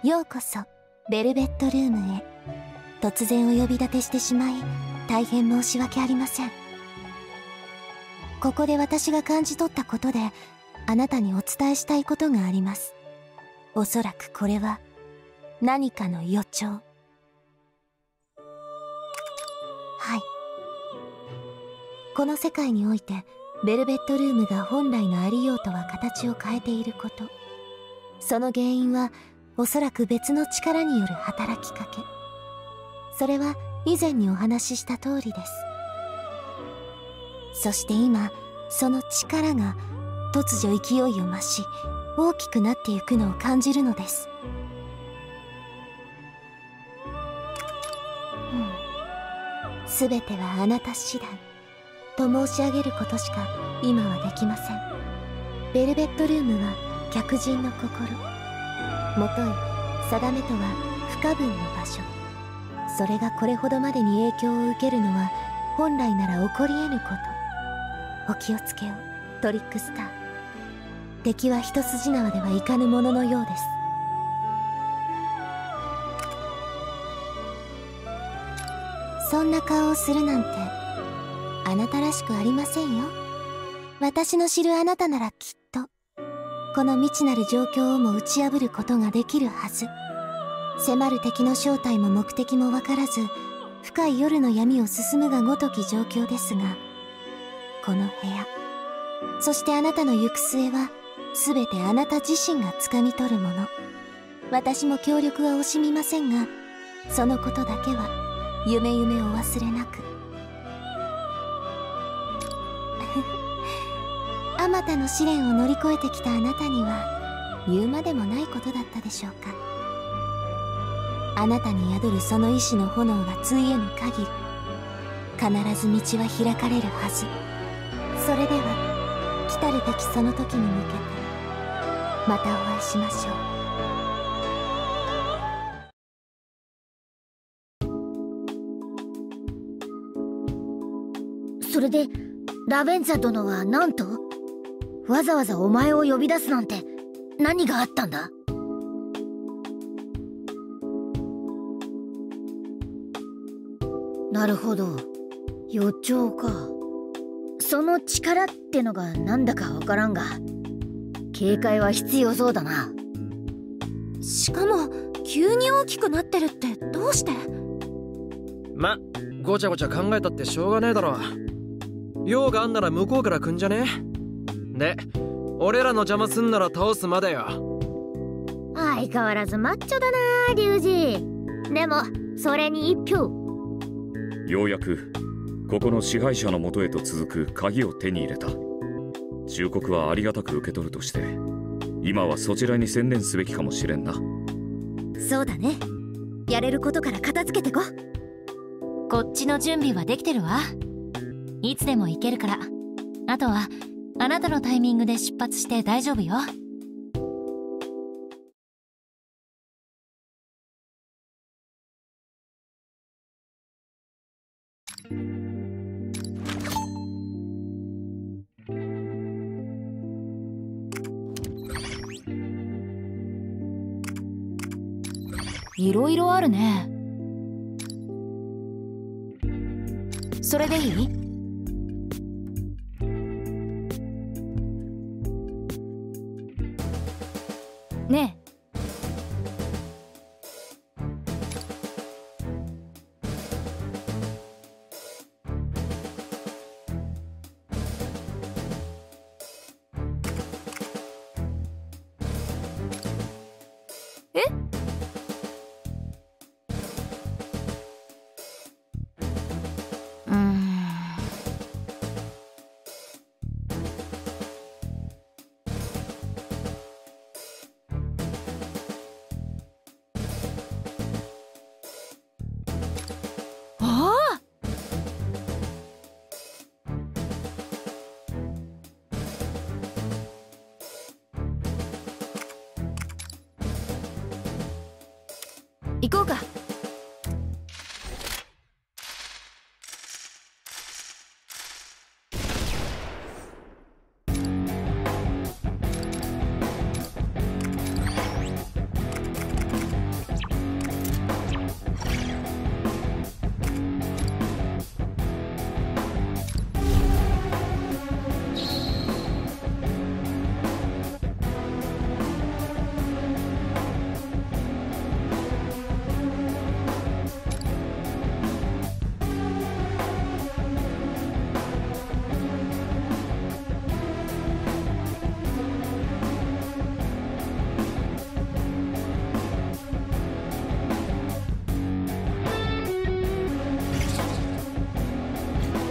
ようこそベルベットルームへ。突然お呼び立てしてしまい大変申し訳ありません。ここで私が感じ取ったことであなたにお伝えしたいことがあります。おそらくこれは何かの予兆。はい。この世界においてベルベットルームが本来のありようとは形を変えていること、その原因はおそらく別の力による働きかけ。それは以前にお話しした通りです。そして今その力が突如勢いを増し大きくなっていくのを感じるのです。すべてはあなた次第と申し上げることしか今はできません。ベルベットルームは客人の心、もとい定めとは不可分の場所。それがこれほどまでに影響を受けるのは本来なら起こり得ぬこと。お気をつけを、トリックスター。敵は一筋縄ではいかぬもののようです。そんな顔をするなんてあなたらしくありませんよ。私の知るあなたならきっとこの未知なる状況をも打ち破ることができるはず。迫る敵の正体も目的も分からず深い夜の闇を進むがごとき状況ですが、この部屋、そしてあなたの行く末は全てあなた自身が掴み取るもの。私も協力は惜しみませんが、そのことだけは夢お忘れなく。あまたの試練を乗り越えてきたあなたには言うまでもないことだったでしょうか。あなたに宿るその意志の炎がついえぬ限り必ず道は開かれるはず。それでは来たるべきその時に向けてまたお会いしましょう。 それでラベンザ殿は何と？わざわざお前を呼び出すなんて何があったんだ？なるほど、予兆か。その力ってのがなんだかわからんが警戒は必要そうだな。 しかも急に大きくなってるってどうして？ ま、ごちゃごちゃ考えたってしょうがねえだろ。用があんなら向こうから来んじゃね？で、俺らの邪魔すんなら倒すまでよ。 相変わらずマッチョだなリュウジ。でもそれに一票。 ようやくここの支配者のもとへと続く鍵を手に入れた。忠告はありがたく受け取るとして今はそちらに専念すべきかもしれんな。 そうだね、やれることから片付けてこ。 こっちの準備はできてるわ。いつでも行けるから。あとはあなたのタイミングで出発して大丈夫よ。いろいろあるね。それでいい？ねえ。え？行こうか。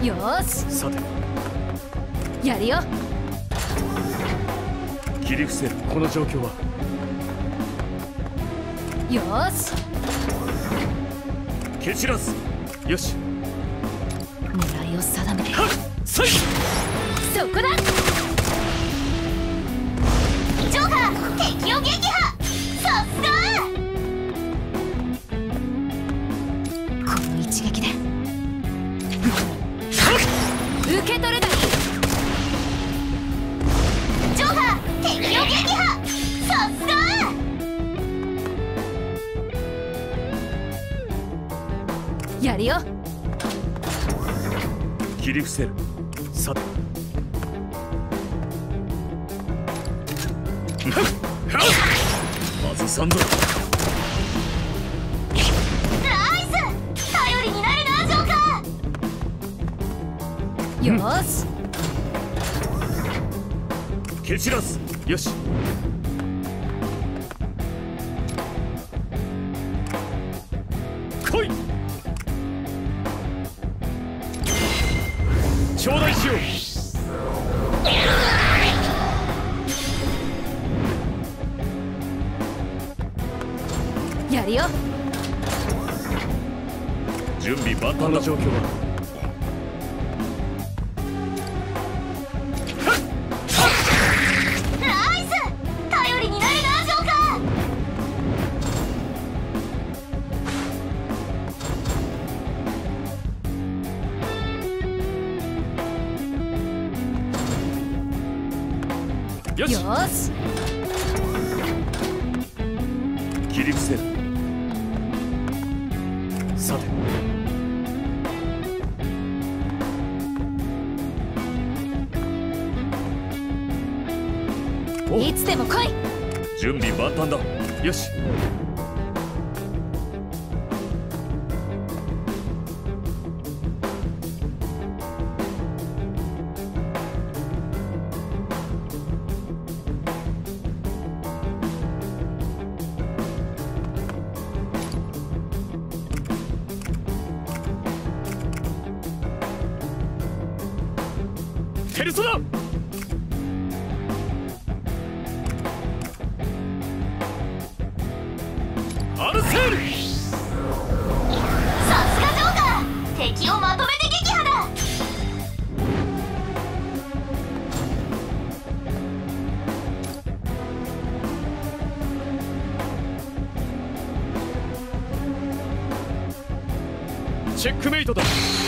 よーし、 さてやるよ。 切り伏せる。 この状況は。 よーし、 蹴散らす。 よし。 狙いを定めて。 そい。 そこだ。 ジョーカー、敵を撃破。さすが。 この一撃で受け取るだ。 ジョーカー、敵を撃破。さすが。 やるよ。 切り伏せる。 さて外さんぞ。 ナイス。頼りになるな、ジョーカー。 よーし、 蹴散らす。 よし。来い。頂戴しよう。 やるよ。 準備万端だ。 この状況は。 ナイス。頼りになるな、ジョーカー。 よし。 よーし、 切り伏せる。 さていつでも来い。 準備万端だ。 よし。ペルソナ。アルセール。 さすがジョーカー、敵をまとめて撃破だ。 チェックメイトだ。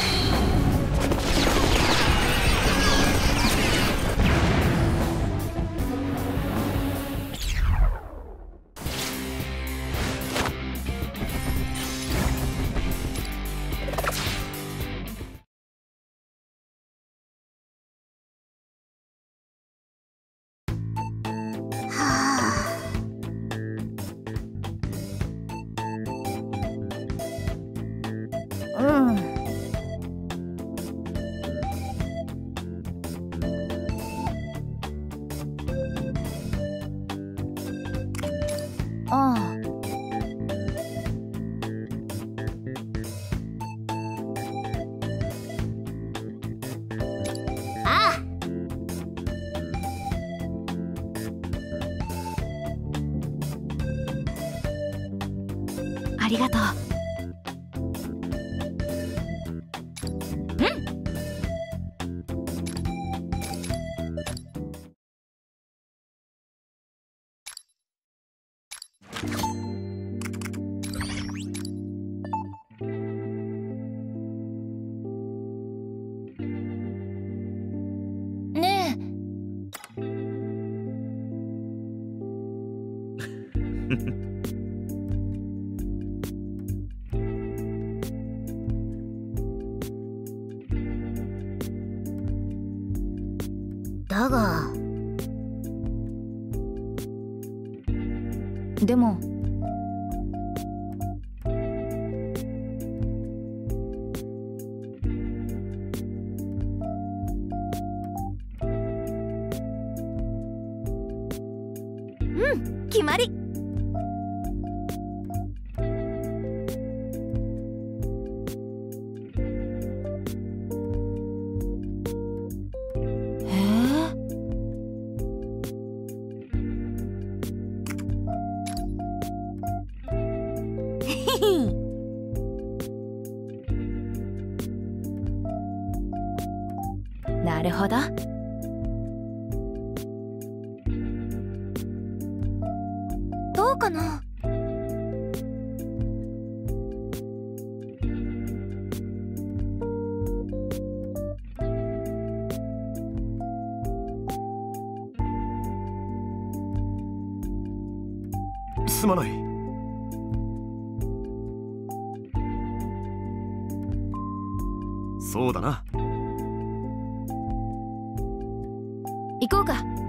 ああ、 ああ。 ありがとう。 ねだがでも決まり。 なるほど。 どうかな。 すまない。そうだな。 行こうか。